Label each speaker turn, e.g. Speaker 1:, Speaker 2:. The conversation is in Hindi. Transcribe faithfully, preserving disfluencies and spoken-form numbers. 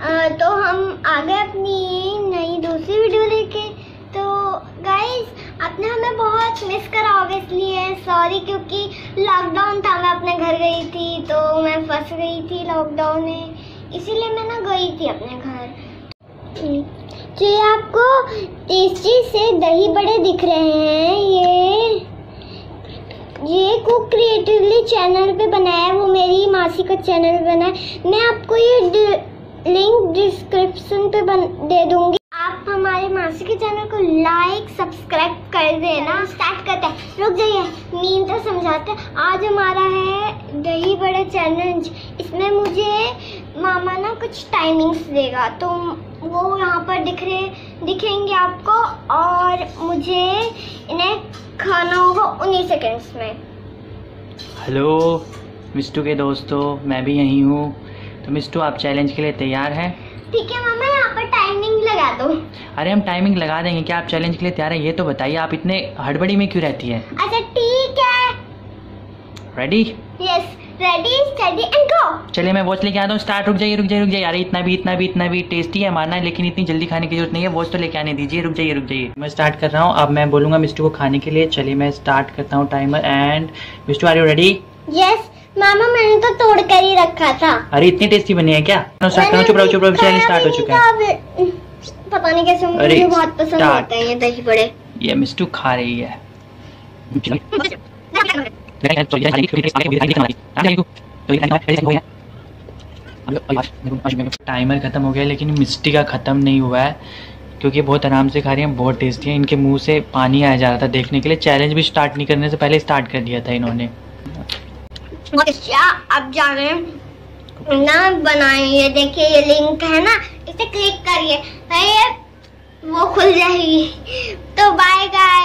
Speaker 1: तो हम आ गए अपनी नई दूसरी वीडियो लेके। तो गाइस आपने हमें बहुत मिस करा होगा, इसलिए सॉरी, क्योंकि लॉकडाउन था, मैं अपने घर गई थी तो मैं फंस गई थी लॉकडाउन में, इसीलिए मैं ना गई थी अपने घर। तो ये आपको टेस्टी से दही बड़े दिख रहे हैं, ये ये कुक क्रिएटिवली चैनल पे बनाया है, वो मेरी मासी का चैनल बना है। मैं आपको ये लिंक डिस्क्रिप्शन पे बन, दे दूंगी। आप हमारे मासी के चैनल को लाइक सब्सक्राइब कर देना। स्टार्ट करते हैं, रुक जाइए, नींद तो समझाते हैं। आज हमारा है दही बड़े चैलेंज। इसमें मुझे मामा ना कुछ टाइमिंग्स देगा, तो वो यहाँ पर दिख रहे दिखेंगे आपको, और मुझे इन्हें खाना होगा उन्नीस सेकेंड्स में।
Speaker 2: हेलो मिस्टू के दोस्तों, मैं भी यहीं हूँ। तो मिस्टू आप चैलेंज के लिए तैयार हैं?
Speaker 1: ठीक है मामा, यहाँ पर टाइमिंग लगा दो।
Speaker 2: अरे हम टाइमिंग लगा देंगे, क्या आप चैलेंज के लिए तैयार हैं? ये तो बताइए, आप इतने हड़बड़ी में क्यों रहती हैं?
Speaker 1: अच्छा ठीक है।
Speaker 2: Ready?
Speaker 1: Yes, ready study and go.
Speaker 2: चलिए मैं वॉच लेके आता हूँ। स्टार्ट। रुक जाइए रुक जाइए रुक जाइए अरे इतना भी इतना भी इतना भी टेस्टी है मानना है, लेकिन इतनी जल्दी खाने की जरूरत नहीं है। वॉच तो लेके आने दीजिए। रुक जाइए रुक जाइए मैं स्टार्ट कर रहा हूँ। अब मैं बोलूंगा मिस्टू को खाने के लिए। चलिए मैं स्टार्ट करता हूँ timer. And Mistu are you ready?
Speaker 1: Yes मामा, मैंने तो तोड़ कर ही रखा था।
Speaker 2: अरे इतनी टेस्टी बनी है क्या? स्टार्ट करो। चुप रहो चुप रहो, चैलेंज स्टार्ट हो चुका है।
Speaker 1: पता नहीं कैसे, मुझे बहुत पसंद होते हैं ये दही बड़े।
Speaker 2: ये मिस्टू खा रही है। टाइमर खत्म हो गया, लेकिन मिस्टी का खत्म नहीं हुआ है, क्योंकि बहुत आराम से खा रही हैं, बहुत टेस्टी है। इनके मुंह से पानी आ जा रहा था देखने के लिए। चैलेंज भी स्टार्ट नहीं करने से पहले स्टार्ट कर दिया था इन्होंने।
Speaker 1: अच्छा अब जा रहे हैं ना बनाए, ये देखिए ये लिंक है ना, इसे क्लिक करिए, ये वो खुल जाएगी। तो बाय गाइस।